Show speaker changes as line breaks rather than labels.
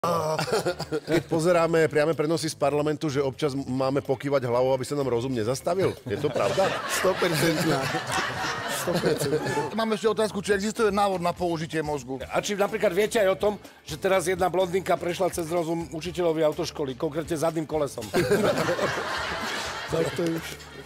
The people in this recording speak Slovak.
Keď pozeráme priame prenosy z parlamentu, že občas máme pokývať hlavou, aby sa nám rozum nezastavil. Je to pravda?
100%. Mám ešte otázku, či existuje návod na použitie mozgu.
A či napríklad viete aj o tom, že teraz jedna blondinka prešla cez rozum učiteľovi autoškoly, konkrétne zadným kolesom.
Tak to už.